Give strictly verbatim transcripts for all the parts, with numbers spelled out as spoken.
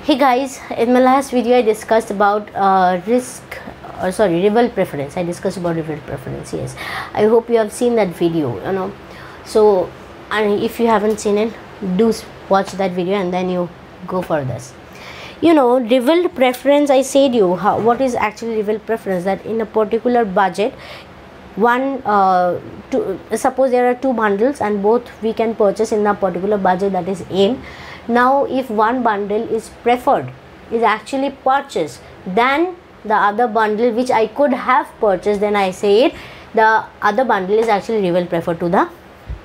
Hey guys, in my last video I discussed about uh, risk or sorry rival preference. I discussed about rival preference. Yes, I hope you have seen that video, you know. So and if you haven't seen it, do watch that video and then you go for this. You know, rival preference, I said you how what is actually rival preference, that in a particular budget, one uh, two, suppose there are two bundles and both we can purchase in a particular budget, that is aim. Now if one bundle is preferred, is actually purchased than the other bundle which I could have purchased, then I say it the other bundle is actually rival preferred to the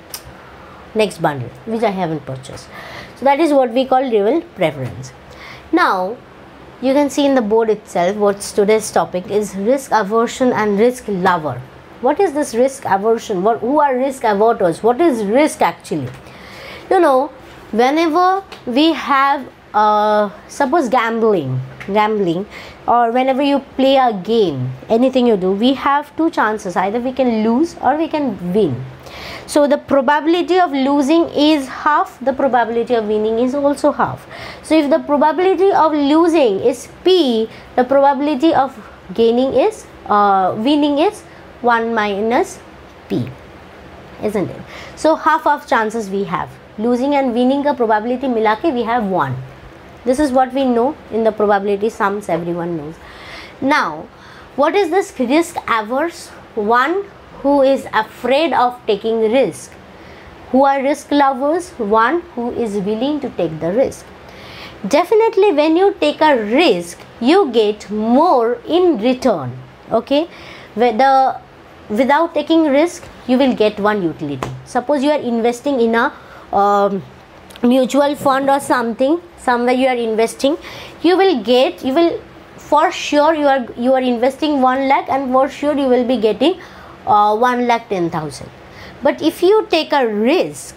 next bundle which I haven't purchased. So that is what we call rival preference. Now you can see in the board itself what today's topic is: risk aversion and risk lover. What is this risk aversion? What who are risk averters? What is risk actually? You know, whenever we have uh, suppose gambling gambling or whenever you play a game, anything you do, we have two chances: either we can lose or we can win. So the probability of losing is half, the probability of winning is also half. So if the probability of losing is P, the probability of gaining is uh, winning is one minus P, isn't it? So half of chances we have. Losing and winning ka probability mila ke we have one. This is what we know in the probability sums, everyone knows. Now what is this risk averse? One who is afraid of taking risk. Who are risk lovers? One who is willing to take the risk. Definitely when you take a risk, you get more in return. Okay, whether without taking risk you will get one utility. Suppose you are investing in a um, mutual fund or something, somewhere you are investing, you will get you will for sure you are you are investing one lakh and for sure you will be getting uh, one lakh ten thousand. But if you take a risk,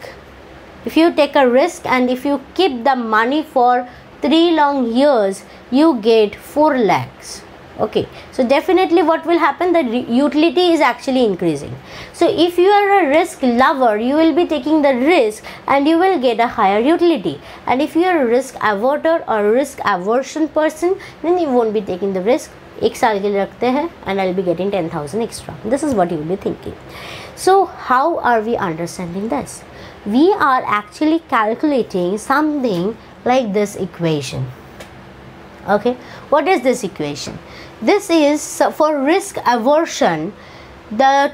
if you take a risk and if you keep the money for three long years, you get four lakhs. Okay, so definitely what will happen, the utility is actually increasing. So if you are a risk lover, you will be taking the risk and you will get a higher utility. And if you are a risk averter or risk aversion person, then you won't be taking the risk. एक साल के लिए रखते हैं and I'll be getting ten thousand extra. This is what you will be thinking. So how are we understanding this? We are actually calculating something like this equation. Okay, what is this equation? This is for risk aversion, the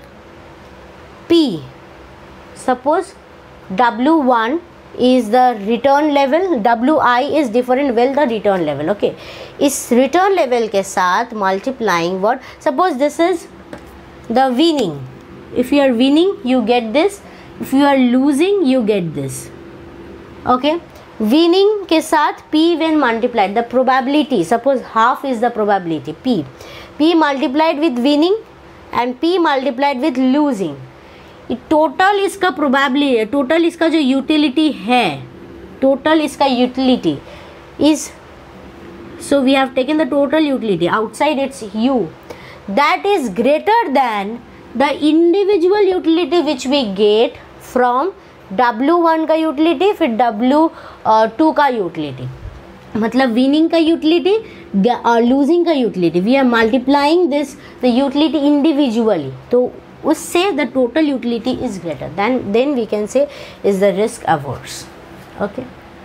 P, suppose W one is the return level, W I is different well the return level. Okay, इस return level के साथ multiplying what, suppose this is the winning. If you are winning you get this, if you are losing you get this. Okay, winning के साथ P when multiplied, the probability, suppose half is the probability, P P multiplied with winning and P multiplied with losing, total इसका probability है, total इसका जो utility है, total इसका utility is, so we have taken the total utility outside its U, that is greater than the individual utility which we get from W one का utility, फिर W two का utility, मतलब winning का utility और losing का utility. We are multiplying this the utility individually, तो उससे the total utility is greater than, then we can say is the risk averse. Okay,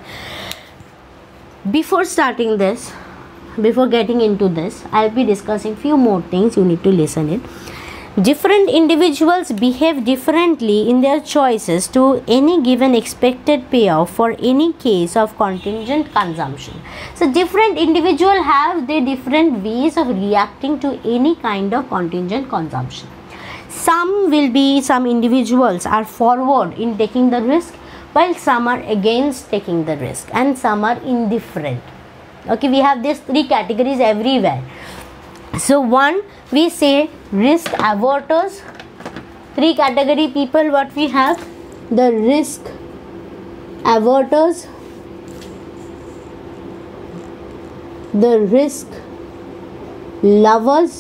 before starting this, before getting into this, I'll be discussing few more things. You need to listen it. Different individuals behave differently in their choices to any given expected payoff for any case of contingent consumption. So different individuals have their different ways of reacting to any kind of contingent consumption. Some will be, some individuals are forward in taking the risk, while some are against taking the risk, and some are indifferent. Okay, we have these three categories everywhere. So one, we say risk averters. Three category people what we have: the risk averters, the risk lovers,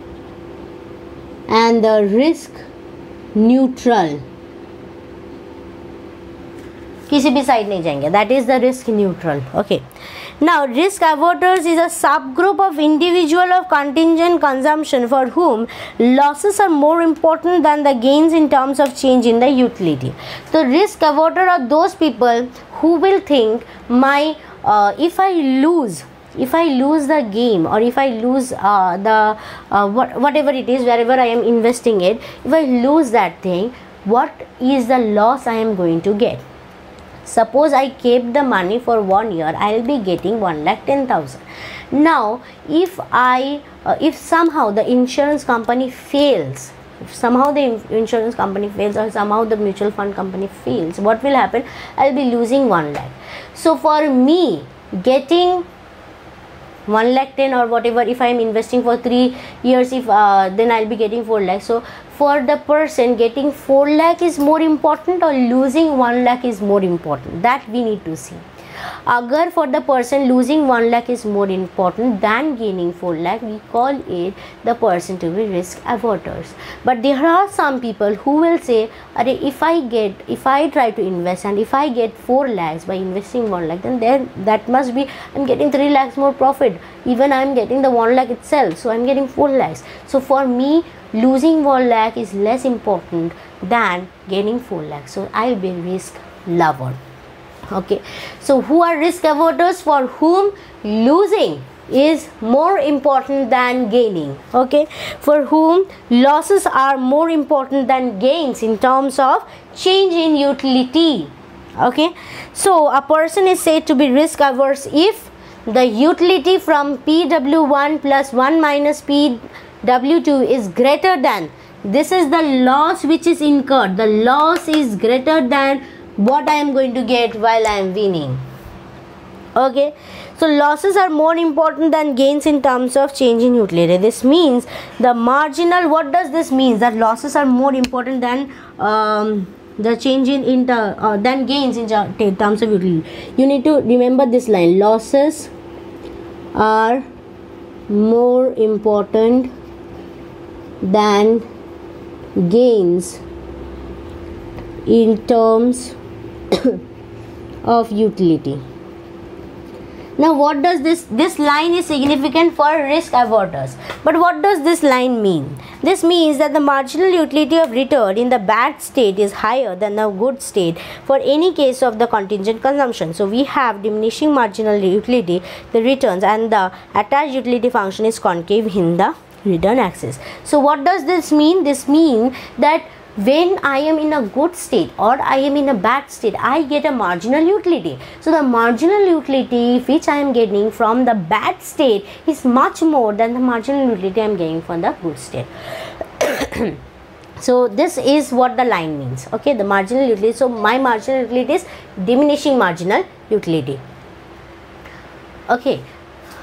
and the risk neutral. किसी भी side नहीं जाएंगे. That is the risk neutral. Okay. Now, risk averters is a subgroup of individual of contingent consumption for whom losses are more important than the gains in terms of change in the utility. So, risk averter are those people who will think my uh, if I lose if I lose the game, or if I lose uh, the uh, what, whatever it is, wherever I am investing it, if I lose that thing, what is the loss I am going to get? Suppose I kept the money for one year, I will be getting one lakh ten thousand. Now, if I, uh, if somehow the insurance company fails, if somehow the insurance company fails, or somehow the mutual fund company fails, what will happen? I will be losing one lakh. So, for me, getting one lakh ten or whatever, if I am investing for three years, if uh, then I will be getting four lakh. So, for the person, getting four lakh is more important or losing one lakh is more important? That we need to see. Agar for the person losing one lakh is more important than gaining four lakh, we call it the person to be risk averters. But there are some people who will say, if I get, if I try to invest and if I get four lakhs by investing one lakh, then there that must be I'm getting three lakhs more profit. Even I'm getting the one lakh itself, so I'm getting four lakhs. So for me, losing one lakh is less important than gaining four lakhs. So I'll be risk lover. Okay, so who are risk averters? For whom losing is more important than gaining. Okay, for whom losses are more important than gains in terms of change in utility. Okay, so a person is said to be risk averse if the utility from P W one plus one minus P W two is greater than, this is the loss which is incurred, the loss is greater than what I am going to get while I am winning. Okay, so losses are more important than gains in terms of change in utility. This means the marginal, what does this mean? That losses are more important than um, the change in inter uh, than gains in terms of utility. You need to remember this line: losses are more important than gains in terms of utility. Now, what does this this line is significant for risk averters, but what does this line mean? This means that the marginal utility of return in the bad state is higher than the good state for any case of the contingent consumption. So we have diminishing marginal utility, the returns, and the attached utility function is concave in the return axis. So what does this mean? This means that when I am in a good state or I am in a bad state, I get a marginal utility. So the marginal utility which I am getting from the bad state is much more than the marginal utility I am getting from the good state. So this is what the line means. Okay, the marginal utility. So my marginal utility is diminishing marginal utility. Okay,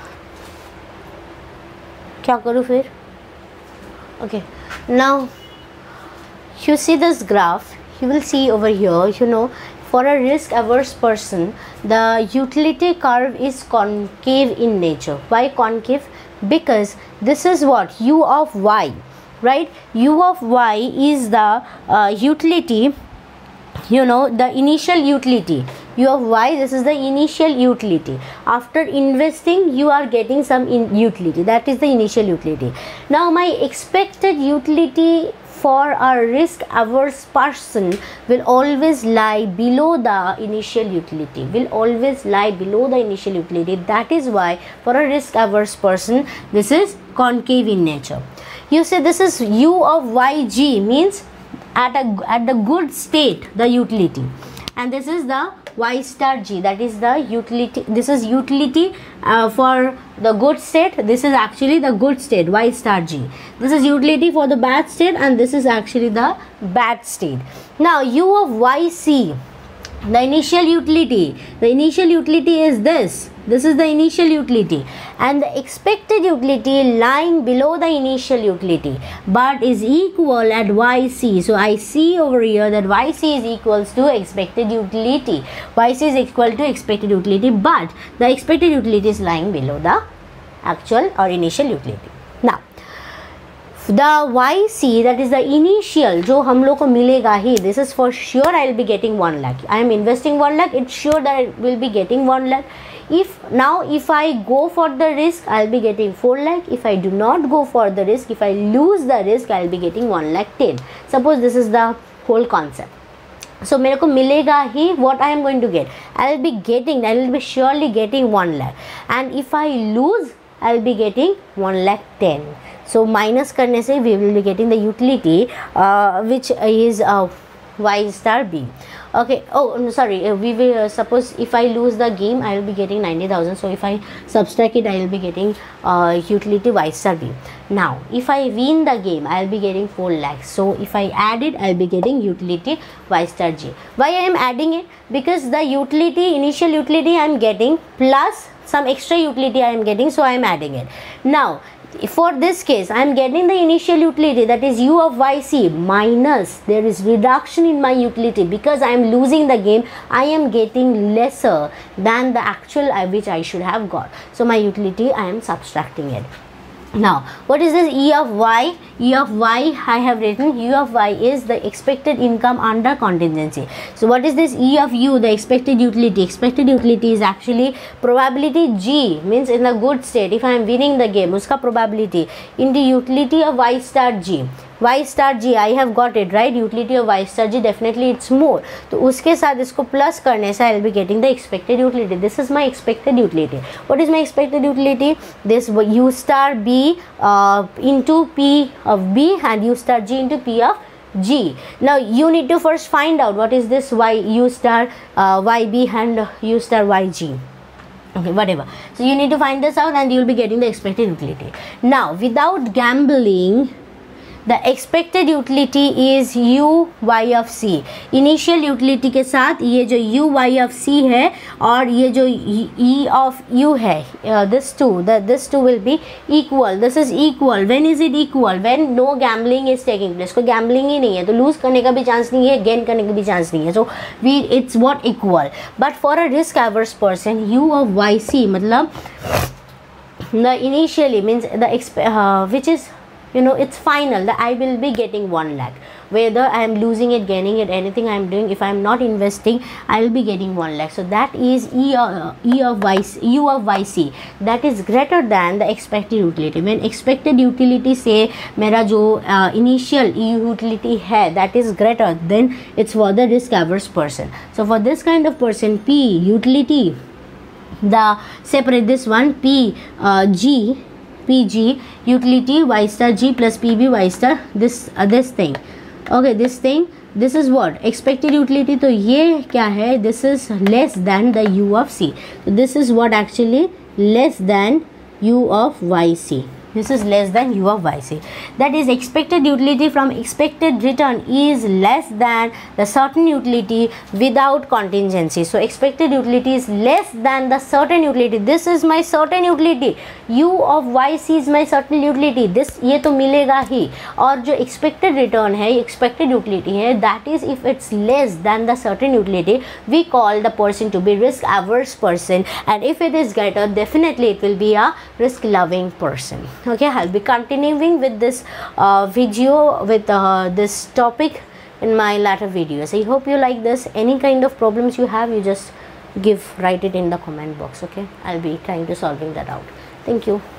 क्या करूँ फिर? Okay, now you see this graph, you will see over here, you know, for a risk averse person, the utility curve is concave in nature. Why concave? Because this is what u of y, right? U of y is the uh, utility, you know, the initial utility. U of y, this is the initial utility. After investing, you are getting some in utility, that is the initial utility. Now my expected utility for a risk averse person will always lie below the initial utility, will always lie below the initial utility. That is why for a risk averse person, this is concave in nature. You say this is u of yg, means at a at the good state, the utility, and this is the y star g, that is the utility. This is utility uh, for the good state, this is actually the good state, y star g. This is utility for the bad state, and this is actually the bad state. Now u of yc, the initial utility, the initial utility is this, this is the initial utility, and the expected utility lying below the initial utility but is equal at yc. So I see over here that yc is equals to expected utility, yc is equal to expected utility, but the expected utility is lying below the actual or initial utility. Now the Y C, that is the initial जो हम लोग को मिलेगा ही, this is for sure I will be getting one lakh. I am investing one lakh, it's sure that I will be getting one lakh. If now if I go for the risk, I will be getting four lakh. If I do not go for the risk, if I lose the risk, I will be getting one lakh ten. Suppose this is the whole concept. So मेरे को मिलेगा ही, what I am going to get, I will be getting, I will be surely getting one lakh. And if I lose, I will be getting one lakh ten. So minus करने से we will be getting the utility uh, which is uh, Y star B. Okay, oh no, sorry, uh, we will uh, suppose if I lose the game, I will be getting ninety thousand. So if I subtract it, I will be getting uh, utility Y star B. Now if I win the game, I will be getting four lakhs. So if I add it, I will be getting utility Y star G. Why I am adding it? Because the utility, initial utility I am getting plus some extra utility I am getting, so I am adding it. Now for this case, I am getting the initial utility, that is U of Y C, minus there is reduction in my utility because I am losing the game. I am getting lesser than the actual which I should have got. So my utility, I am subtracting it. Now what is this E of Y? E of Y I have written, U of Y is the expected income under contingency. So what is this E of U? The expected utility. Expected utility is actually probability G, means in the good state, if I am winning the game, uska probability into utility of Y star G. Y star G, I have got it right, utility of Y star G, definitely it's more. तो उसके साथ इसको plus करने से I will be getting the expected utility. This is my expected utility. What is my expected utility? This U star B uh, into P of B and U star G into P of G. Now you need to first find out what is this Y U star uh, Y B and U star Y G. Okay, whatever. So you need to find this out and you will be getting the expected utility. Now without gambling, the expected utility is U Y of C. Initial utility के साथ ये जो U Y of C है और ये जो E of U है, uh, this two, the this two will be equal. This is equal. When is it equal? When no gambling is taking place. कोई gambling ही नहीं है, तो lose करने का भी chance नहीं है, gain करने का भी chance नहीं है. So we it's what equal. But for a risk averse person, U of Y C मतलब the initially means the uh, which is, you know, it's final that I will be getting one lakh. Whether I am losing it, gaining it, anything I am doing, if I am not investing, I will be getting one lakh. So that is E of, E of Y C, U of Y C, that is greater than the expected utility. When expected utility say मेरा जो uh, initial utility है, that is greater, then it's for the risk averse person. So for this kind of person, P utility, the separate this one P uh, G P G utility Y star G plus P B Y star this uh, this thing. Okay, this thing, this is what expected utility. तो ये क्या है? This is less than the U of C. So this is what actually less than U of Y C. This is less than U of Y C. That is expected utility from expected return is less than the certain utility without contingency. So expected utility is less than the certain utility. This is my certain utility. U of Y C is my certain utility. This ये तो मिलेगा ही. और जो expected return है, expected utility है, that is if it's less than the certain utility, we call the person to be risk averse person. And if it is greater, definitely it will be a risk loving person. Okay, I'll be continuing with this uh, video with uh, this topic in my later videos. I hope you like this. Any kind of problems you have, you just give write it in the comment box. Okay, I'll be trying to solving that out. Thank you.